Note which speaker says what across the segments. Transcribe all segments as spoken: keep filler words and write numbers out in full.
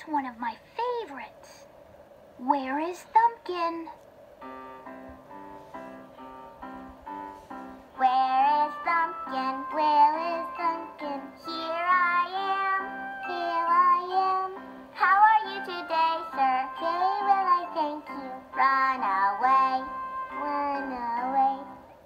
Speaker 1: That's one of my favorites. Where is Thumpkin?
Speaker 2: Where is Thumpkin? Where is Thumpkin? Here I am, here I am. How are you today, sir? Very well, I thank you. Run away, run away.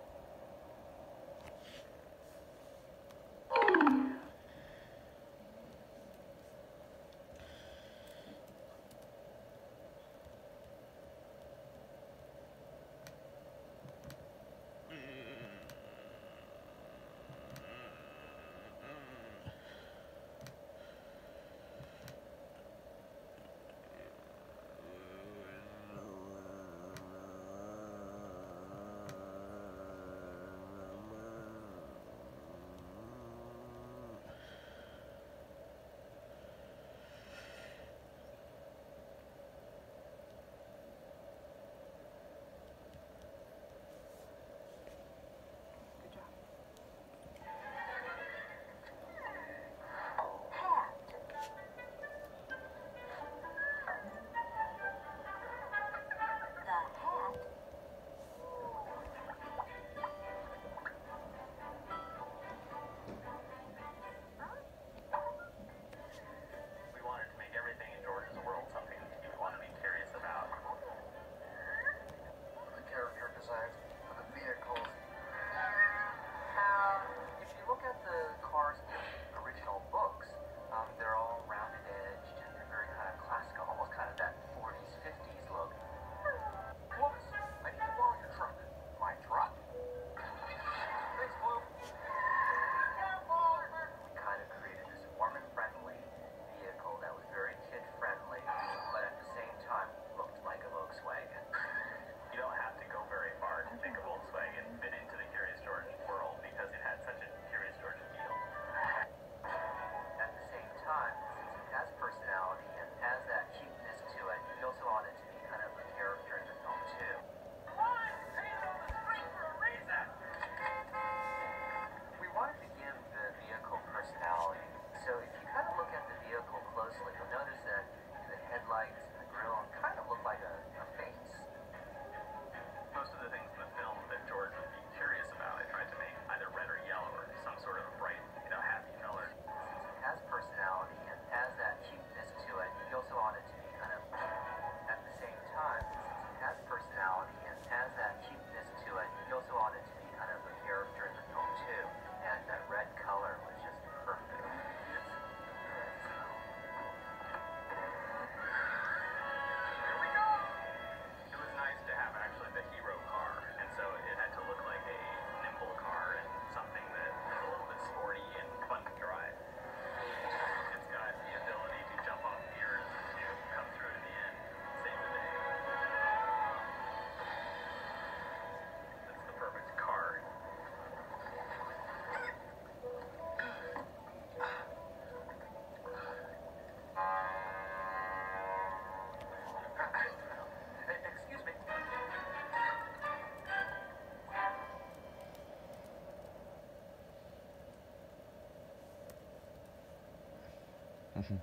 Speaker 3: Mhm.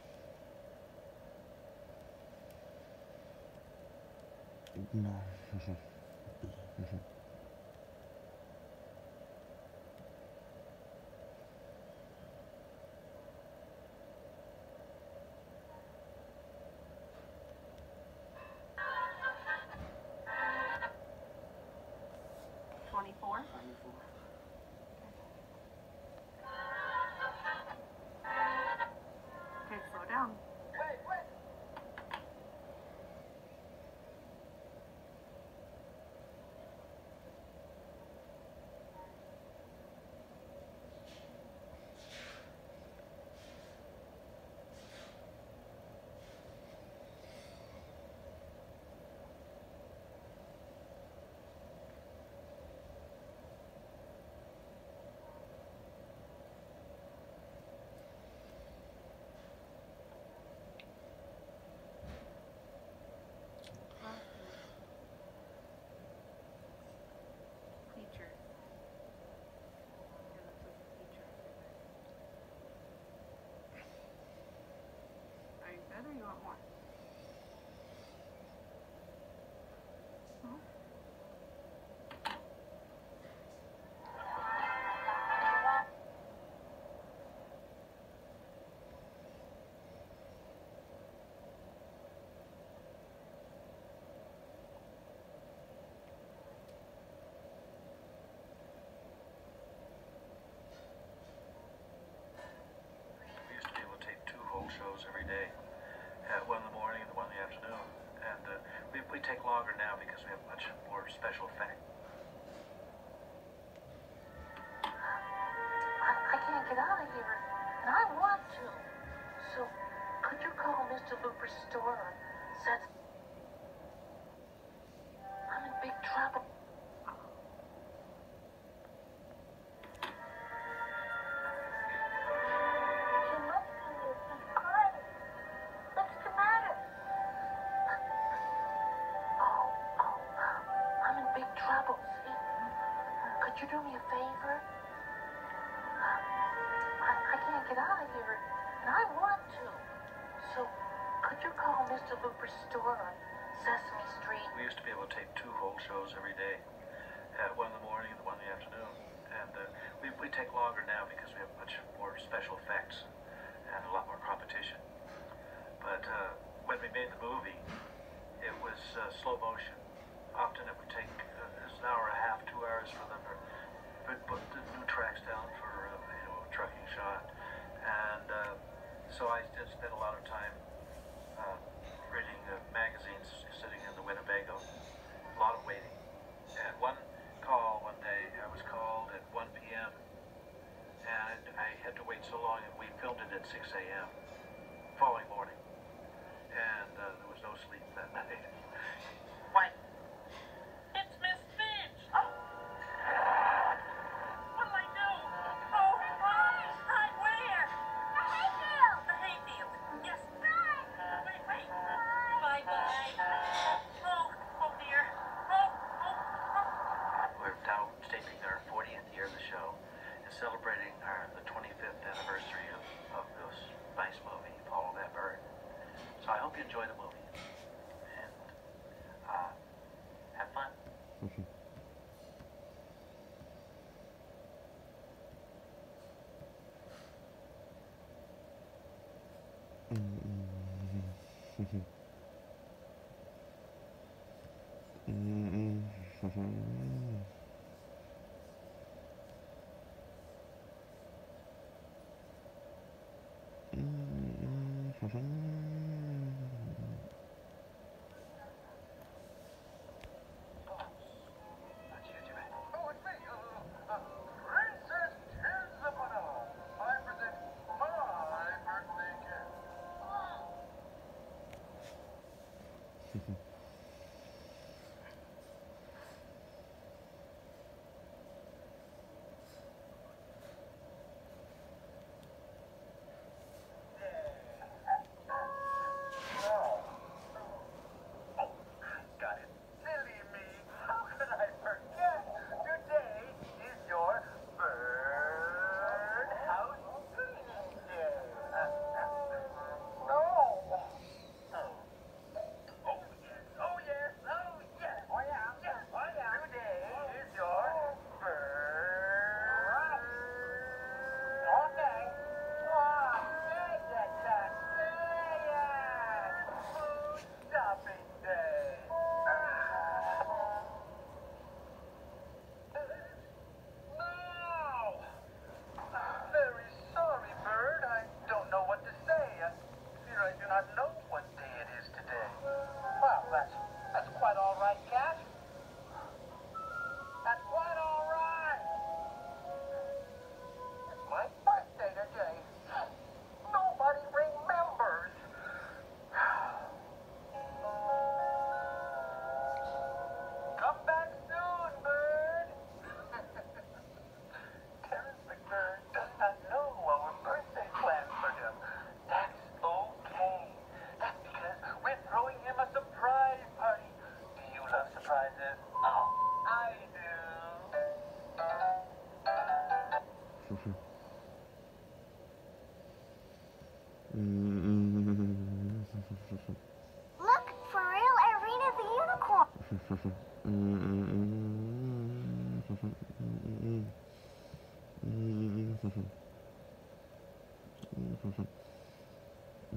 Speaker 3: No. Mhm. Mhm.
Speaker 4: Twenty-four. Okay, slow down. want more? Hmm?
Speaker 5: We used to be able to tape two whole shows every day, uh, one in the morning and one in the afternoon. And uh, we, we take longer now because we have much more special effects.
Speaker 4: I, I can't get out of here, and I want to. So, could you call Mister Looper's store on Seth? I'm in big trouble.
Speaker 2: She must be she's crying. What's the matter?
Speaker 4: Oh, oh, I'm in big trouble, see? Could you do me a favor? I, I can't get out of here, and I want to. So, could you call Mister Looper's store on Sesame Street?
Speaker 5: We used to be able to tape two whole shows every day, uh, one in the morning and one in the afternoon. And uh, we, we take longer now because we have much more special effects and a lot more competition. But uh, when we made the movie, it was uh, slow motion. Often it would take uh, an hour and a half, two hours for them to put, put the new tracks down for uh, you know, a trucking shot. And uh, so I just spent a lot of time uh, reading uh, magazines, sitting in the Winnebago, a lot of waiting. And one call one day, I was called at one p m and I had to wait so long, and we filmed it at six a m following morning. And uh, there was no sleep that night.
Speaker 4: Why? It's Miss Finch! Oh! What'll I do? Oh, right, right where?
Speaker 2: The hayfield!
Speaker 4: The hayfield. Yes. Wait, wait. Bye-bye. Oh, oh dear. Oh, oh, oh.
Speaker 5: We're now taping our fortieth year of the show and celebrating our the twenty-fifth anniversary of, of this nice movie, Follow That Bird. So I hope you enjoy the movie and uh, have fun.
Speaker 6: Oh, it's me, uh, uh, Princess Tirzapana. I present my birthday gift. No. Oh, got it. Silly me. How could I forget? Today is your birdhouse cleaning day. No. Oh. Oh, yes. Oh, yes. Oh, yes. Oh, yeah. Yes. Oh, yeah. Today is your bird. Okay. Oh, say it, Chuck. Say it. Food shopping day. No. Very sorry, Bird. I don't know what to say. I fear I do not know what day it is today. Well, that's that's quite all right, Cat. That's quite all right. It's my birthday today. Nobody remembers. Come back soon, Bird. Terrence McBird does not know our birthday plans for him. That's okay. That's because we're throwing him a surprise party. Do you love surprises? Oh, I do.
Speaker 3: Mm-mm.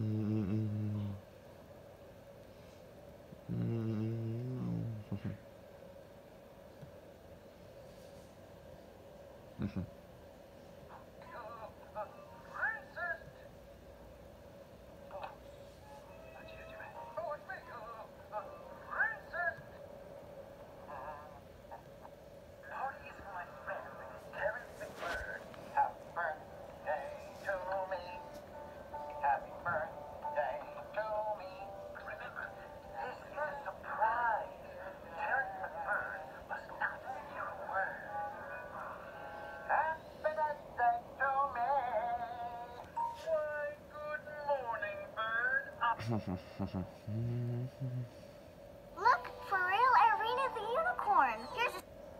Speaker 2: Look, for real, Irina the unicorn. Here's a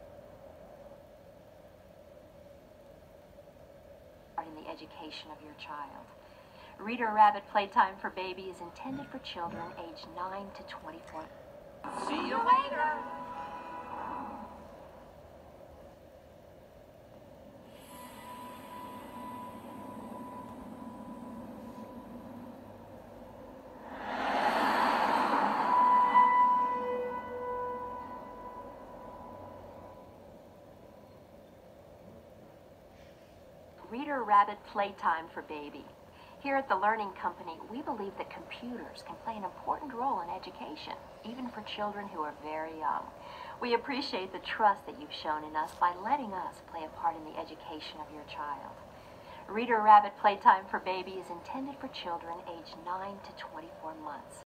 Speaker 7: in the education of your child. Reader Rabbit Playtime for Baby is intended for children aged nine to twenty-four.
Speaker 6: See you later.
Speaker 7: Reader Rabbit Playtime for Baby. Here at the Learning Company, we believe that computers can play an important role in education, even for children who are very young. We appreciate the trust that you've shown in us by letting us play a part in the education of your child. Reader Rabbit Playtime for Baby is intended for children aged nine to twenty-four months.